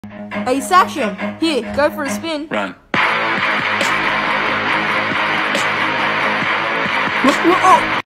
Ace action. Here, go for a spin. Run. Oh!